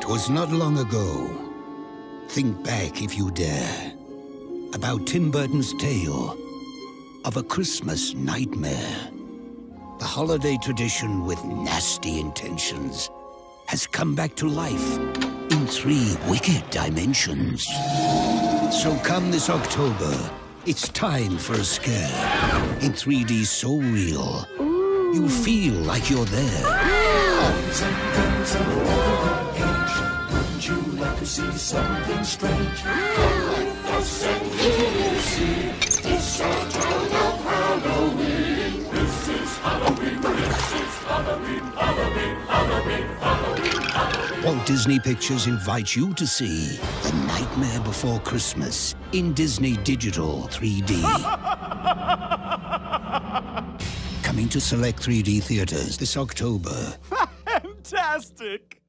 'Twas not long ago. Think back if you dare. About Tim Burton's tale of a Christmas nightmare. The holiday tradition with nasty intentions has come back to life in 3 wicked dimensions. So come this October, it's time for a scare. In 3D so real, you feel like you're there. Boys and girls of every age, wouldn't you like to see something strange? Come with us and you'll see. It's our town of Halloween. This is Halloween, this is Halloween, Halloween, Halloween, Halloween, Halloween. Walt Disney Pictures invites you to see The Nightmare Before Christmas in Disney Digital 3D. Coming to select 3D theaters this October. Fantastic!